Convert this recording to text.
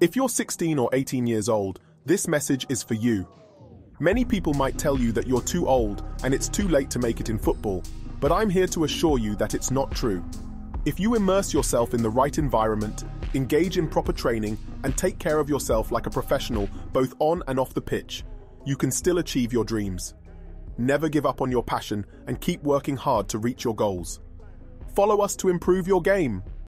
If you're 16 or 18 years old, this message is for you. Many people might tell you that you're too old and it's too late to make it in football, but I'm here to assure you that it's not true. If you immerse yourself in the right environment, engage in proper training, and take care of yourself like a professional both on and off the pitch, you can still achieve your dreams. Never give up on your passion and keep working hard to reach your goals. Follow us to improve your game.